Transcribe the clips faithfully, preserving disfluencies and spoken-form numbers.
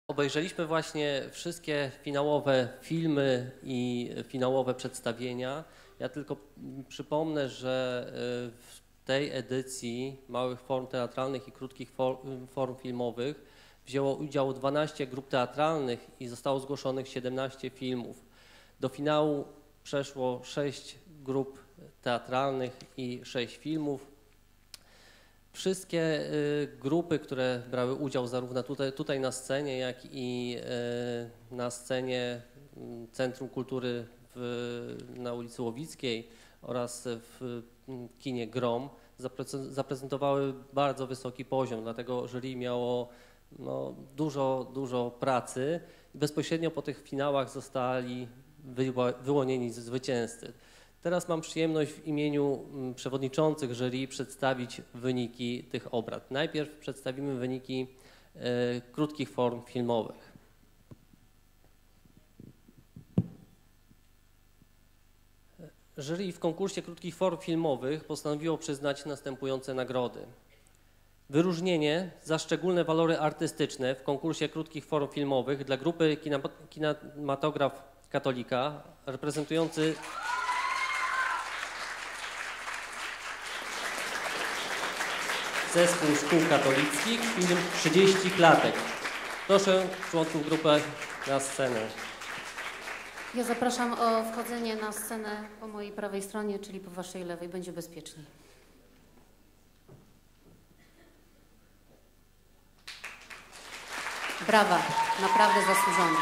Obejrzeliśmy właśnie wszystkie finałowe filmy i finałowe przedstawienia. Ja tylko przypomnę, że w tej edycji małych form teatralnych i krótkich form filmowych wzięło udział dwanaście grup teatralnych i zostało zgłoszonych siedemnaście filmów. Do finału przeszło sześć grup teatralnych i sześć filmów. Wszystkie y, grupy, które brały udział zarówno tutaj, tutaj na scenie, jak i y, na scenie y, Centrum Kultury w, na ulicy Łowickiej oraz w y, kinie Grom, zaprezentowały bardzo wysoki poziom, dlatego jury miało no, dużo, dużo pracy i bezpośrednio po tych finałach zostali wyłonieni zwycięzcy. Teraz mam przyjemność w imieniu przewodniczących jury przedstawić wyniki tych obrad. Najpierw przedstawimy wyniki y, krótkich form filmowych. Jury w konkursie krótkich form filmowych postanowiło przyznać następujące nagrody. Wyróżnienie za szczególne walory artystyczne w konkursie krótkich form filmowych dla grupy Kinematograf Katolika reprezentujący Zespół Szkół Katolickich, film trzydzieści klatek. Proszę członków grupy na scenę. Ja zapraszam o wchodzenie na scenę po mojej prawej stronie, czyli po waszej lewej. Będzie bezpieczniej. Brawa, naprawdę zasłużone.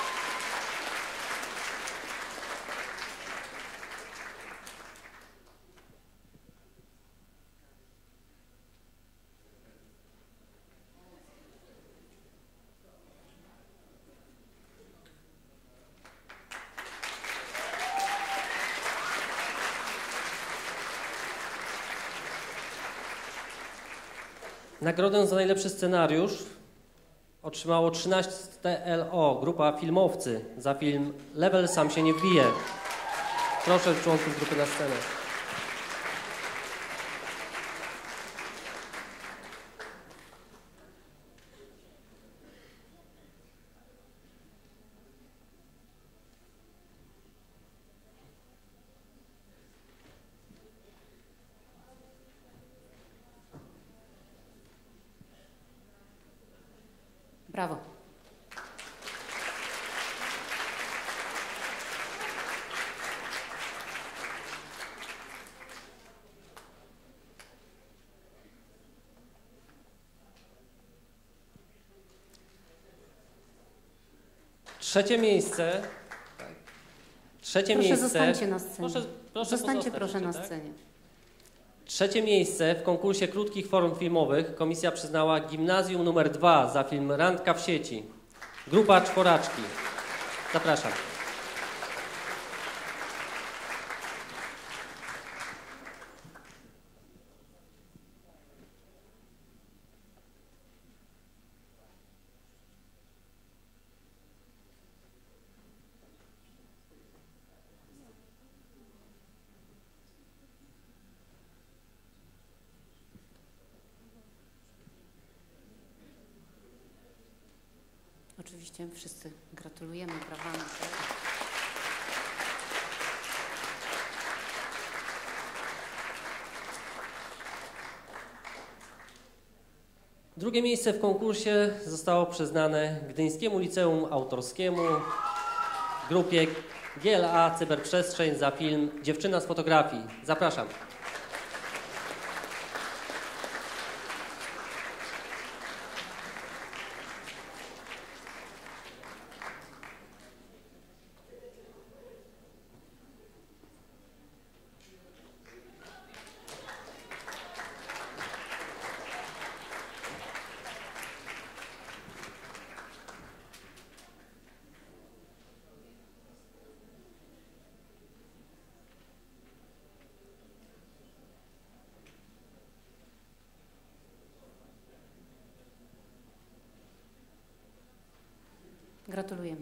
Nagrodę za najlepszy scenariusz otrzymało trzynaście L O, grupa Filmowcy, za film Level sam się nie wbije. Proszę członków grupy na scenę. Brawo. Trzecie miejsce. Trzecie Proszę miejsce. zostańcie na scenie. Proszę, proszę Zostańcie pozostać proszę jeszcze, na tak? scenie. Trzecie miejsce w konkursie krótkich form filmowych komisja przyznała Gimnazjum numer dwa za film Randka w sieci. Grupa Czworaczki. Zapraszam. Oczywiście wszyscy gratulujemy, brawami. Drugie miejsce w konkursie zostało przyznane Gdyńskiemu Liceum Autorskiemu, grupie G L A Cyberprzestrzeń za film Dziewczyna z fotografii. Zapraszam. Gratulujemy.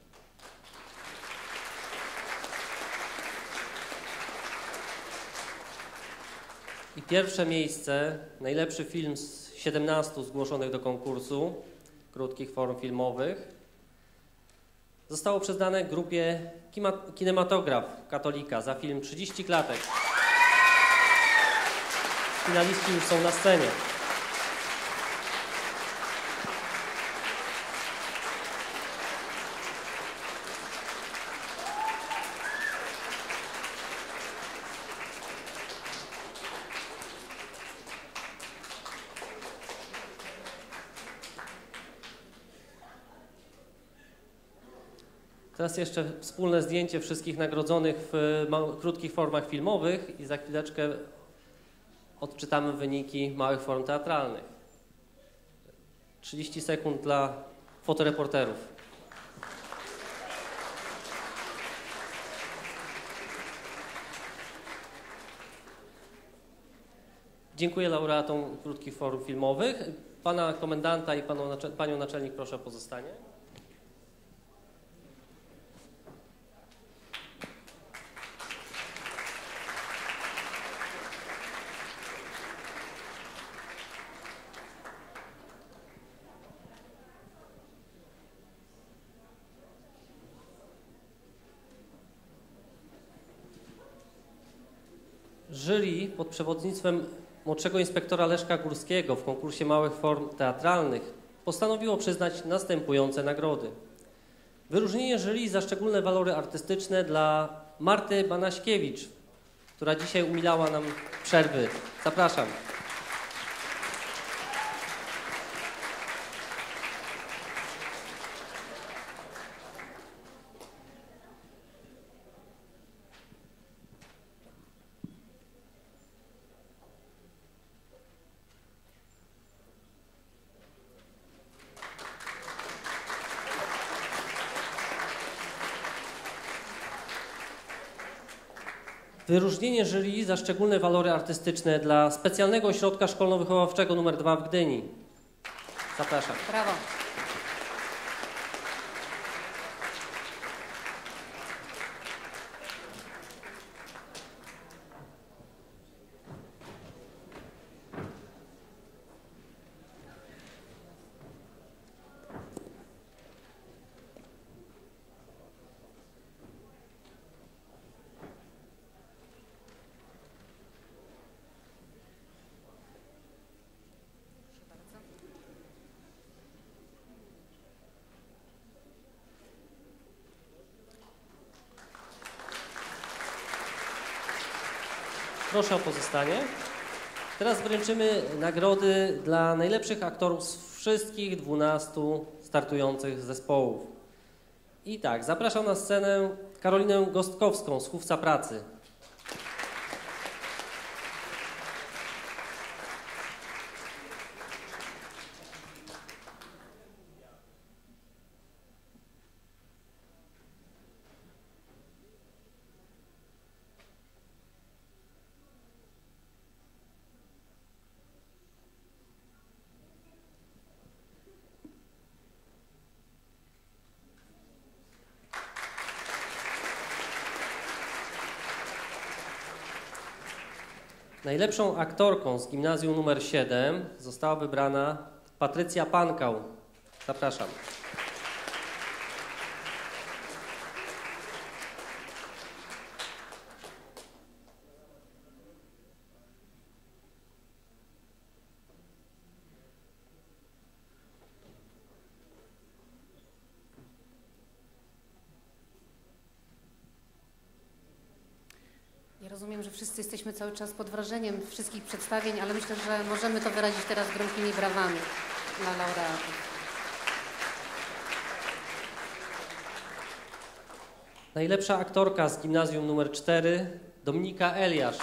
I pierwsze miejsce, najlepszy film z siedemnastu zgłoszonych do konkursu, krótkich form filmowych zostało przyznane grupie Kinematograf Katolika za film trzydzieści klatek. Finaliści już są na scenie. Teraz jeszcze wspólne zdjęcie wszystkich nagrodzonych w krótkich formach filmowych i za chwileczkę odczytamy wyniki małych form teatralnych. trzydzieści sekund dla fotoreporterów. Dziękuję laureatom krótkich form filmowych. Pana komendanta i panu, panią naczelnik proszę o pozostanie. Jury pod przewodnictwem młodszego inspektora Leszka Górskiego w konkursie małych form teatralnych postanowiło przyznać następujące nagrody. Wyróżnienie jury za szczególne walory artystyczne dla Marty Banaśkiewicz, która dzisiaj umilała nam przerwy. Zapraszam. Wyróżnienie jury za szczególne walory artystyczne dla Specjalnego Ośrodka Szkolno-Wychowawczego numer dwa w Gdyni. Zapraszam. Brawo. Proszę o pozostanie. Teraz wręczymy nagrody dla najlepszych aktorów z wszystkich dwunastu startujących zespołów. I tak, zapraszam na scenę Karolinę Gostkowską z Chówca Pracy. Najlepszą aktorką z gimnazjum numer siedem została wybrana Patrycja Pankał. Zapraszam. Ja rozumiem, że wszyscy jesteśmy cały czas pod wrażeniem wszystkich przedstawień, ale myślę, że możemy to wyrazić teraz gromkimi brawami dla laureatów. Najlepsza aktorka z gimnazjum numer cztery Dominika Eliasz.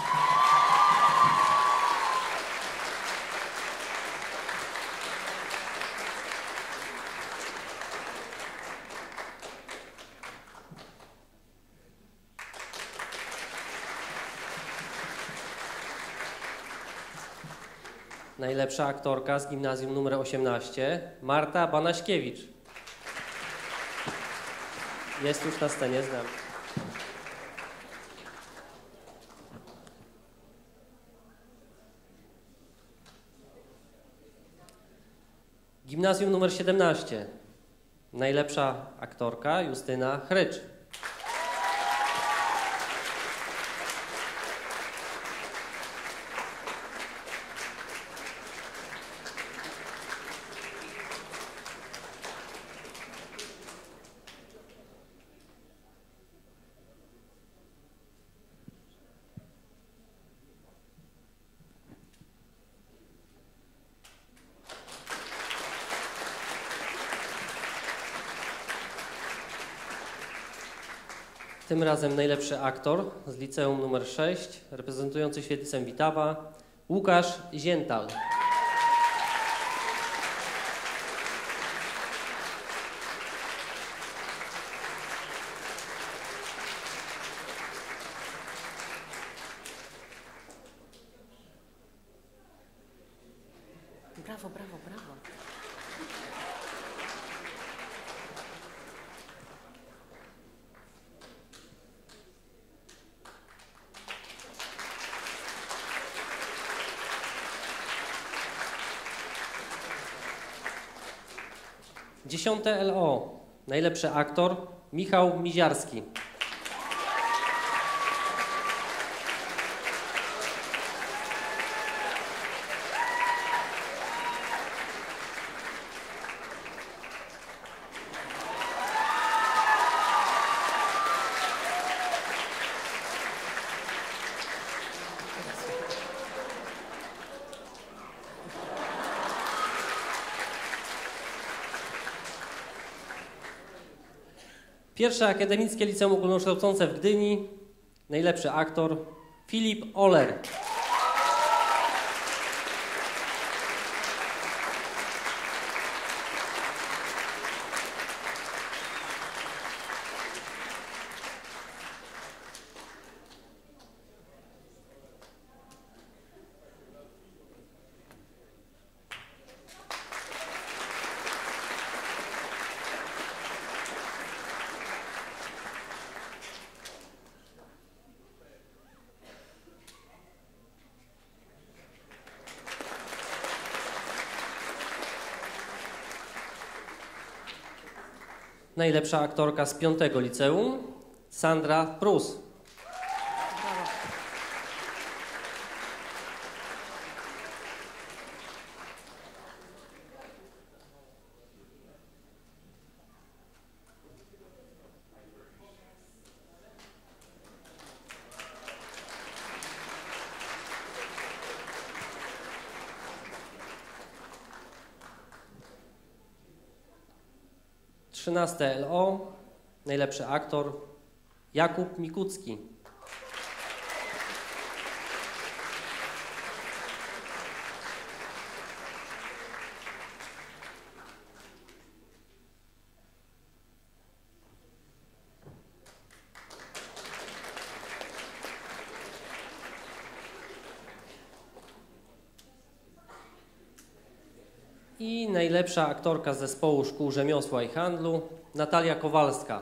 Najlepsza aktorka z gimnazjum numer osiemnaście Marta Banaśkiewicz. Jest już na scenie z nami. Gimnazjum numer siedemnaście. Najlepsza aktorka Justyna Chrycz. Tym razem najlepszy aktor z liceum numer sześć, reprezentujący Świetlicę Witawa, Łukasz Ziental. Brawo, brawo, brawo. Dziesiąte L O. Najlepszy aktor Michał Miziarski. Pierwsze Akademickie Liceum Ogólnokształcące w Gdyni. Najlepszy aktor Filip Oler. Najlepsza aktorka z piątego liceum Sandra Prus. Brawo. trzynaste L O. Najlepszy aktor Jakub Mikucki. I najlepsza aktorka z zespołu Szkół Rzemiosła i Handlu Natalia Kowalska.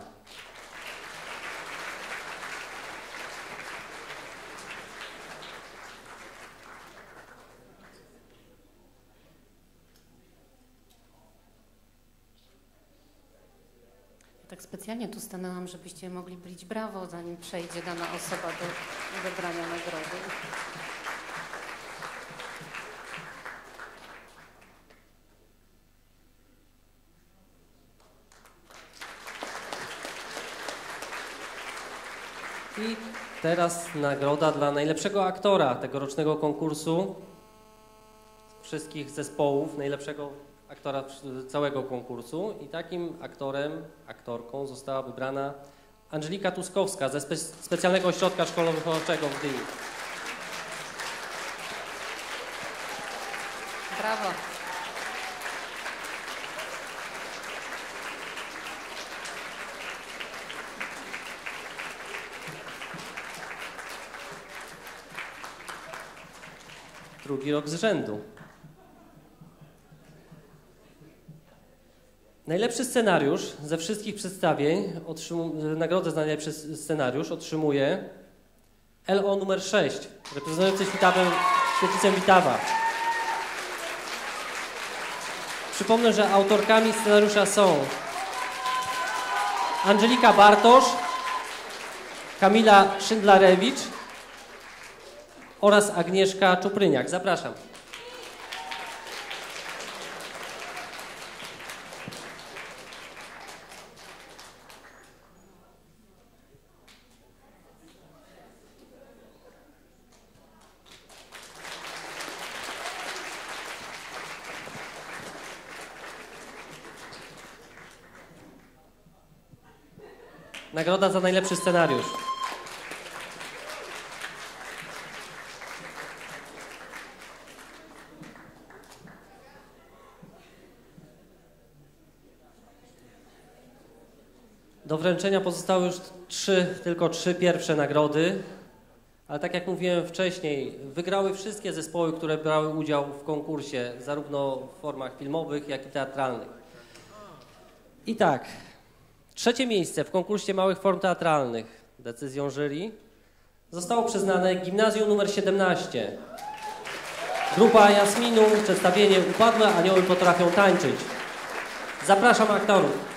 Tak specjalnie tu stanęłam, żebyście mogli bić brawo, zanim przejdzie dana osoba do odebrania nagrody. I teraz nagroda dla najlepszego aktora tegorocznego konkursu wszystkich zespołów, najlepszego aktora całego konkursu. I takim aktorem, aktorką została wybrana Angelika Tuskowska ze spe Specjalnego Ośrodka Szkolno-Wychowawczego w Gdyni. Brawo. Drugi rok z rzędu. Najlepszy scenariusz ze wszystkich przedstawień, nagrodę za najlepszy scenariusz otrzymuje L O numer sześć, reprezentujący Świetlicę Witawa. Przypomnę, że autorkami scenariusza są Angelika Bartosz, Kamila Szyndlarewicz oraz Agnieszka Czupryniak. Zapraszam. Nagroda za najlepszy scenariusz. Do wręczenia pozostały już trzy, tylko trzy pierwsze nagrody, ale tak jak mówiłem wcześniej, wygrały wszystkie zespoły, które brały udział w konkursie, zarówno w formach filmowych, jak i teatralnych. I tak, trzecie miejsce w konkursie małych form teatralnych, decyzją jury, zostało przyznane Gimnazjum numer siedemnaście. Grupa Jasminu, przedstawienie Upadłe anioły potrafią tańczyć. Zapraszam aktorów.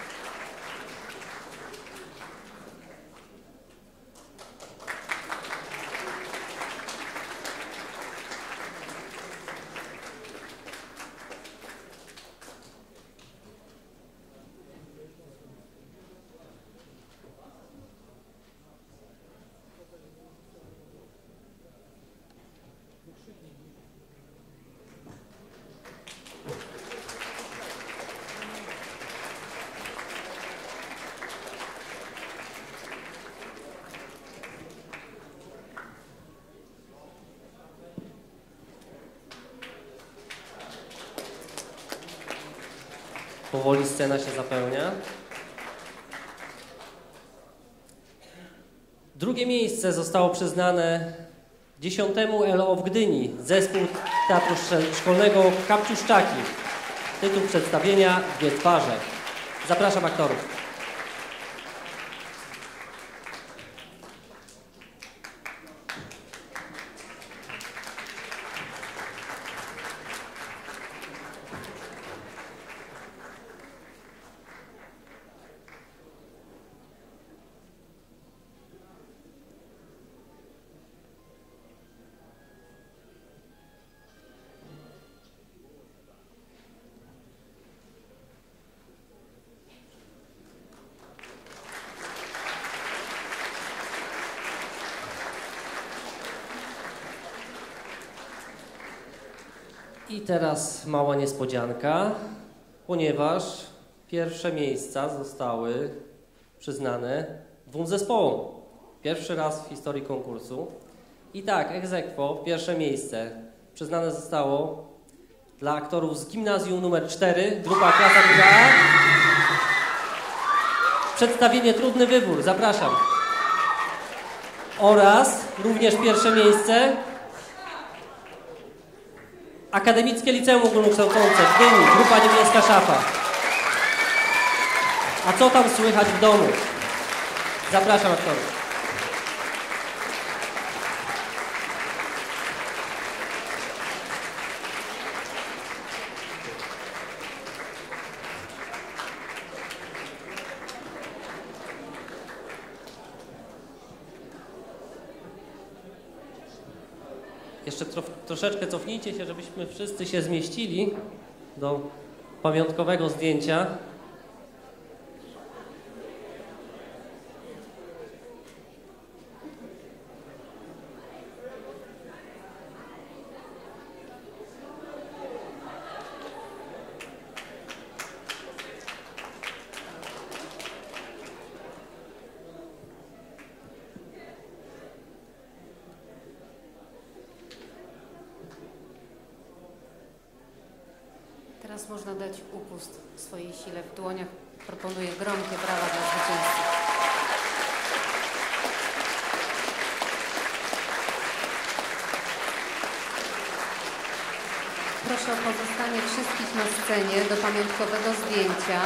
Powoli scena się zapełnia. Drugie miejsce zostało przyznane dziesiątemu L O w Gdyni, zespół Teatru Szkolnego Kapciuszczaki. Tytuł przedstawienia Dwie twarze. Zapraszam aktorów. I teraz mała niespodzianka, ponieważ pierwsze miejsca zostały przyznane dwóm zespołom. Pierwszy raz w historii konkursu. I tak, ex aequo, pierwsze miejsce przyznane zostało dla aktorów z Gimnazjum numer cztery, grupa klasa druga A. Przedstawienie Trudny Wybór, zapraszam. Oraz również pierwsze miejsce Akademickie Liceum Ogólnokształcące w Gdyni, grupa Niebieska Szafa. A co tam słychać w domu? Zapraszam aktorów. Jeszcze tro, troszeczkę cofnijcie się, żebyśmy wszyscy się zmieścili do pamiątkowego zdjęcia. Teraz można dać upust swojej sile w dłoniach. Proponuję gromkie brawa dla zwycięzcy. Proszę o pozostanie wszystkich na scenie do pamiątkowego zdjęcia.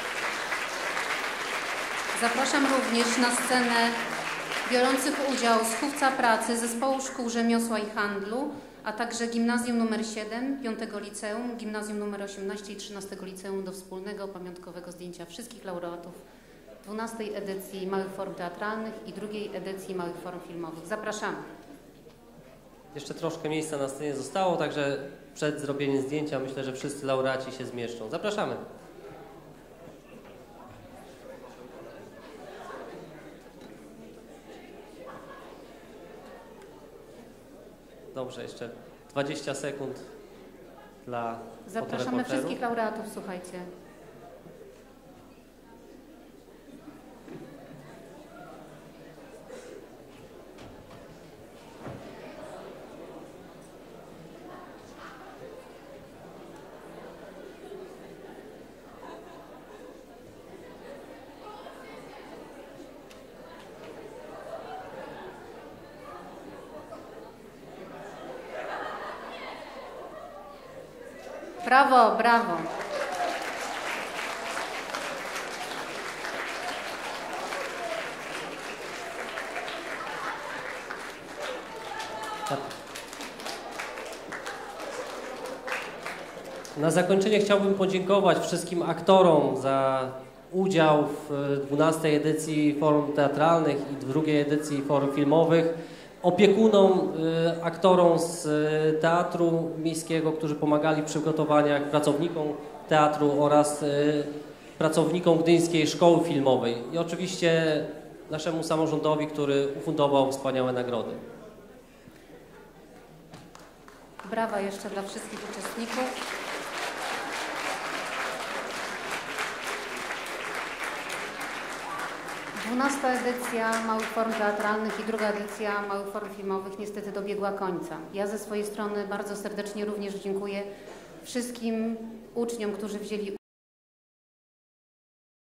Zapraszam również na scenę biorących udział z Chówca Pracy, Zespołu Szkół Rzemiosła i Handlu, a także Gimnazjum nr siedem, piątego Liceum, Gimnazjum nr osiemnaście i trzynastego Liceum do wspólnego pamiątkowego zdjęcia wszystkich laureatów dwunastej edycji Małych Form Teatralnych i drugiej edycji Małych Form Filmowych. Zapraszamy. Jeszcze troszkę miejsca na scenie zostało, także przed zrobieniem zdjęcia myślę, że wszyscy laureaci się zmieszczą. Zapraszamy. Dobrze, jeszcze dwadzieścia sekund dla Zapraszamy fotoreporterów. wszystkich laureatów, słuchajcie. Brawo, brawo. Na zakończenie chciałbym podziękować wszystkim aktorom za udział w dwunastej edycji Forum Teatralnych i drugiej edycji Forum Filmowych, opiekunom, y, aktorom z y, Teatru Miejskiego, którzy pomagali w przygotowaniach, pracownikom teatru oraz y, pracownikom Gdyńskiej Szkoły Filmowej i oczywiście naszemu samorządowi, który ufundował wspaniałe nagrody. Brawa jeszcze dla wszystkich uczestników. Dwunasta edycja Małych Form Teatralnych i druga edycja Małych Form Filmowych niestety dobiegła końca. Ja ze swojej strony bardzo serdecznie również dziękuję wszystkim uczniom, którzy wzięli